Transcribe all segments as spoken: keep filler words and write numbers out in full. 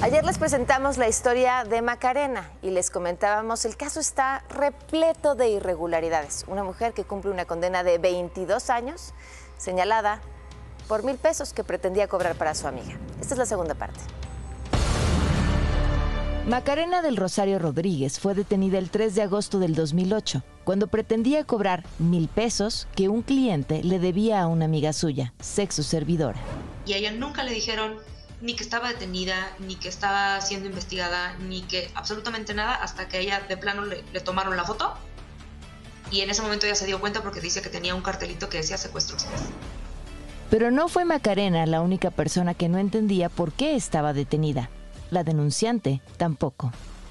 Ayer les presentamos la historia de Macarena y les comentábamos, el caso está repleto de irregularidades. Una mujer que cumple una condena de veintidós años, señalada por mil pesos que pretendía cobrar para su amiga. Esta es la segunda parte. Macarena del Rosario Rodríguez fue detenida el tres de agosto del dos mil ocho, cuando pretendía cobrar mil pesos que un cliente le debía a una amiga suya, sexo servidora. Y a ella nunca le dijeron ni que estaba detenida, ni que estaba siendo investigada, ni que absolutamente nada, hasta que a ella de plano le, le tomaron la foto. Y en ese momento ella se dio cuenta porque dice que tenía un cartelito que decía secuestro express. Pero no fue Macarena la única persona que no entendía por qué estaba detenida. La denunciante tampoco.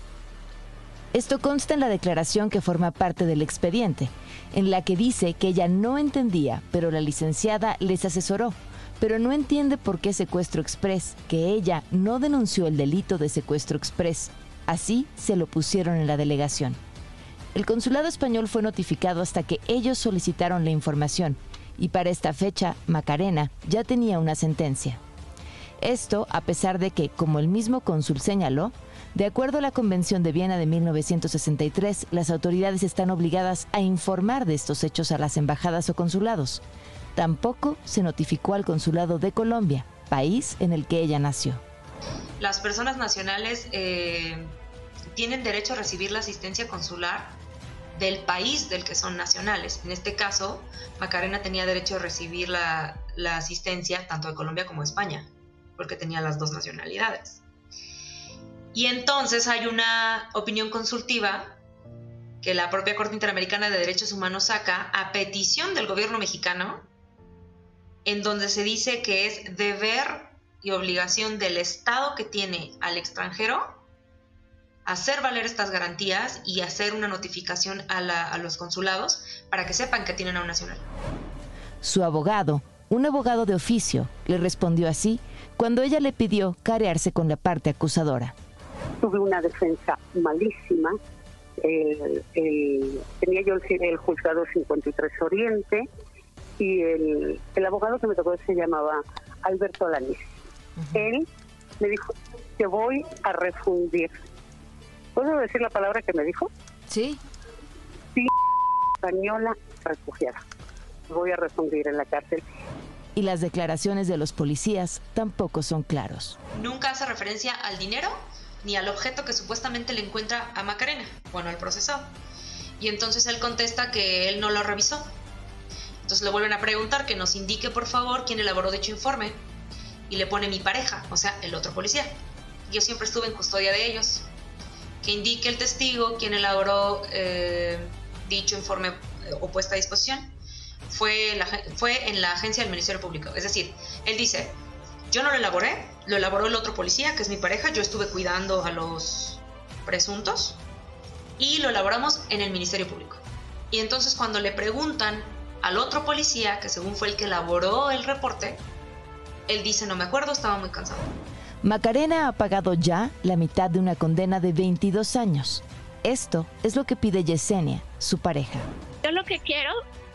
Esto consta en la declaración que forma parte del expediente, en la que dice que ella no entendía, pero la licenciada les asesoró, pero no entiende por qué secuestro express, que ella no denunció el delito de secuestro express. Así se lo pusieron en la delegación. El consulado español fue notificado hasta que ellos solicitaron la información, y para esta fecha, Macarena ya tenía una sentencia. Esto a pesar de que, como el mismo cónsul señaló, de acuerdo a la Convención de Viena de mil novecientos sesenta y tres, las autoridades están obligadas a informar de estos hechos a las embajadas o consulados. Tampoco se notificó al consulado de Colombia, país en el que ella nació. Las personas nacionales eh, tienen derecho a recibir la asistencia consular del país del que son nacionales. En este caso, Macarena tenía derecho a recibir la, la asistencia tanto de Colombia como de España, porque tenía las dos nacionalidades. Y entonces hay una opinión consultiva que la propia Corte Interamericana de Derechos Humanos saca a petición del gobierno mexicano, en donde se dice que es deber y obligación del Estado que tiene al extranjero hacer valer estas garantías y hacer una notificación a, la, a los consulados para que sepan que tienen a un nacional. Su abogado, un abogado de oficio, le respondió así cuando ella le pidió carearse con la parte acusadora. Tuve una defensa malísima. El, el, tenía yo el, el juzgado cincuenta y tres Oriente y el, el abogado que me tocó se llamaba Alberto Alanís. Uh-huh. Él me dijo, te voy a refundir. ¿Puedo decir la palabra que me dijo? Sí. Sí, española refugiada. Voy a refundir en la cárcel. Y las declaraciones de los policías tampoco son claros. Nunca hace referencia al dinero ni al objeto que supuestamente le encuentra a Macarena, bueno, al procesado. Y entonces él contesta que él no lo revisó. Entonces le vuelven a preguntar que nos indique por favor quién elaboró dicho informe y le pone mi pareja, o sea, el otro policía. Yo siempre estuve en custodia de ellos. Que indique el testigo quién elaboró eh, dicho informe eh, o puesta a disposición. Fue, la, fue en la agencia del Ministerio Público. Es decir, él dice, yo no lo elaboré, lo elaboró el otro policía, que es mi pareja, yo estuve cuidando a los presuntos y lo elaboramos en el Ministerio Público. Y entonces cuando le preguntan al otro policía, que según fue el que elaboró el reporte, él dice, no me acuerdo, estaba muy cansado. Macarena ha pagado ya la mitad de una condena de veintidós años. Esto es lo que pide Yesenia, su pareja. Yo lo que quiero,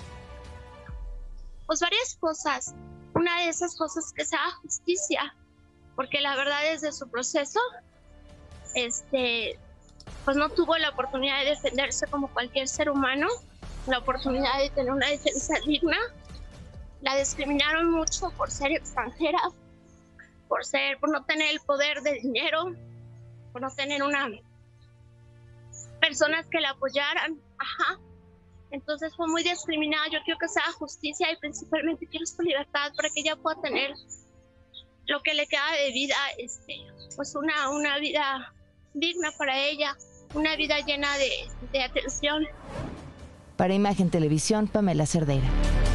pues varias cosas. Una de esas cosas que se haga justicia, porque la verdad desde su proceso, este, pues no tuvo la oportunidad de defenderse como cualquier ser humano, la oportunidad de tener una defensa digna. La discriminaron mucho por ser extranjera, por ser, por no tener el poder de dinero, por no tener una personas que la apoyaran, ajá. Entonces fue muy discriminada. Yo quiero que se haga justicia y principalmente quiero su libertad para que ella pueda tener lo que le queda de vida, este, pues una, una vida digna para ella, una vida llena de, de atención. Para Imagen Televisión, Pamela Cerdeira.